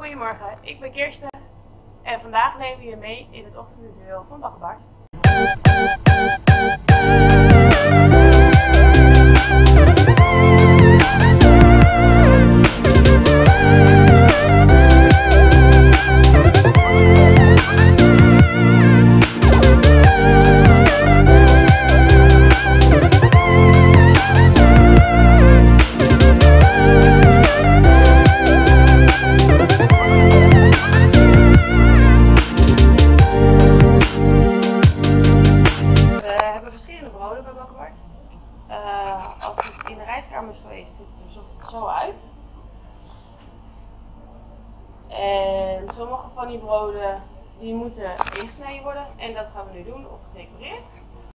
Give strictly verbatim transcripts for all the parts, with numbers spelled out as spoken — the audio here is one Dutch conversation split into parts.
Goedemorgen, ik ben Kirsten en vandaag nemen we je mee in het ochtendritueel van Bakker Bart. Verschillende broden bij Bakker Bart. Uh, als het in de rijstkamer is geweest, ziet het er zo, zo uit. En sommige van die broden die moeten ingesneden worden en dat gaan we nu doen of gedecoreerd.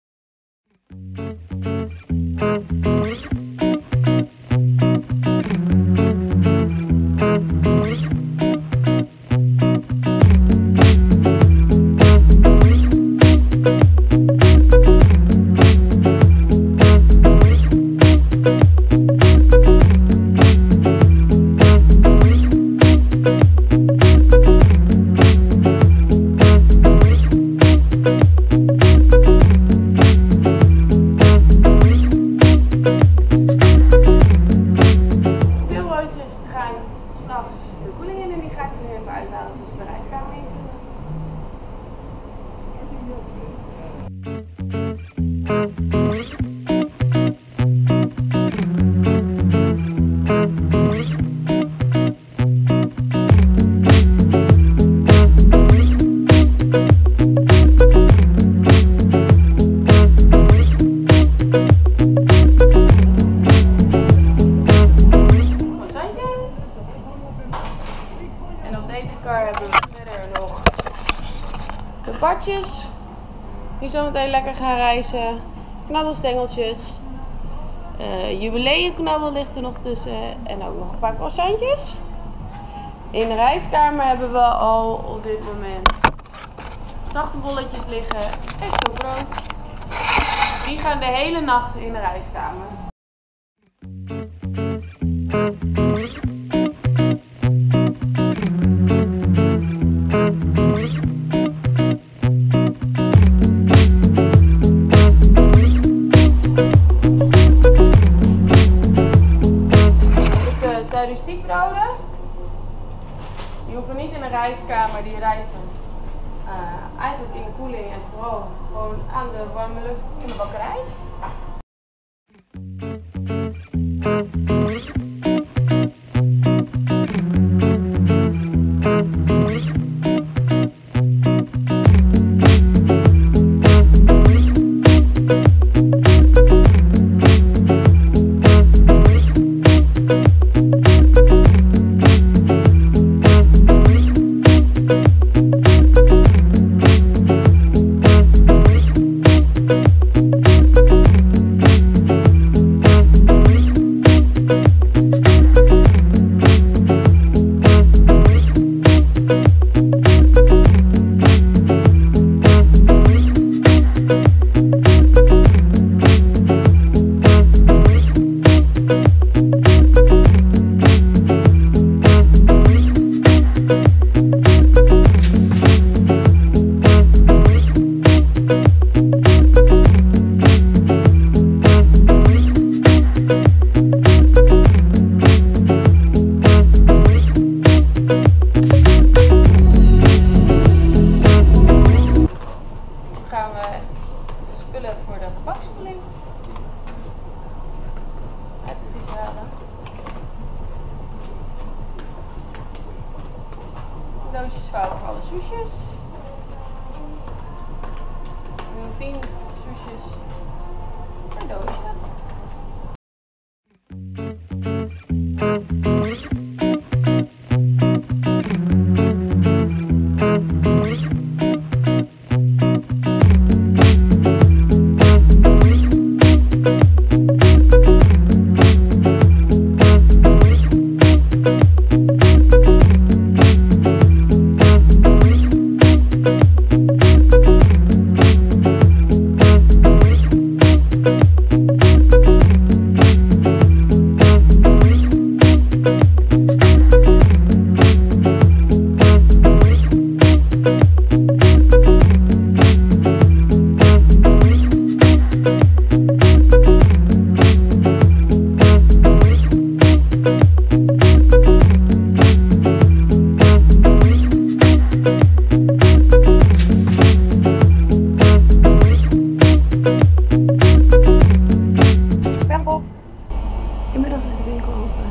De koeling in en die ga ik nu even uithalen zoals de rijstkamer in kunnen. En op deze kar hebben we verder nog de bartjes die zo meteen lekker gaan rijzen, knabbelstengeltjes, uh, jubileumknabbel ligt er nog tussen en ook nog een paar croissantjes. In de rijstkamer hebben we al op dit moment zachte bolletjes liggen en stokbrood. Die gaan de hele nacht in de rijstkamer. Rustiekbroden, die hoeven niet in de rijstkamer, die rijzen uh, eigenlijk in de koeling en vooral gewoon aan de warme lucht in de bakkerij. Gaan we de spullen voor de gebakspoeling uit de vries halen. Doosjes vouwen voor alle soesjes. tien soesjes per doosje.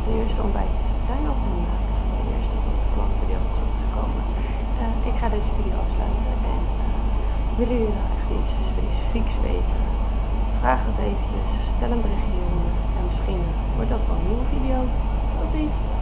De eerste ontbijtjes zijn al gemaakt voor de eerste vaste klanten die op ons komen. Uh, ik ga deze video afsluiten en uh, willen jullie nou echt iets specifieks weten? Vraag het eventjes, stel een berichtje hieronder en misschien wordt dat wel een nieuwe video. Tot ziens!